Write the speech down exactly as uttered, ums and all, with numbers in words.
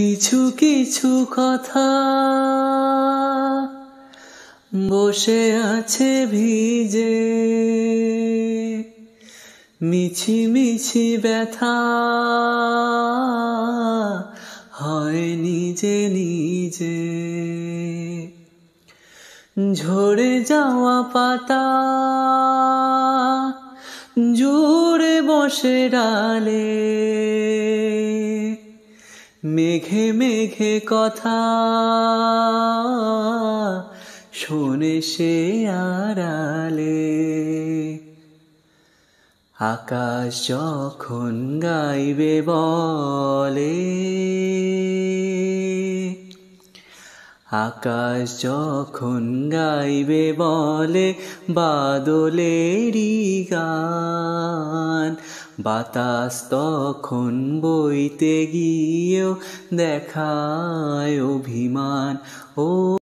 কিছু কিছু কথা বসে আছে ভিজে, মিছি মিছি ব্যথা হয় নিজে নিজে। ঝরে যাওয়া পাতা জুড়ে বসে ডালে, মেঘে মেঘে কথা শোনে সে আড়ালে। আকাশ যখন গাইবে বলে, আকাশ যখন গাইবে বলে বাদলেরই গান, বাতাস তখন বইতে গিয়েও দেখায় অভিমান। ও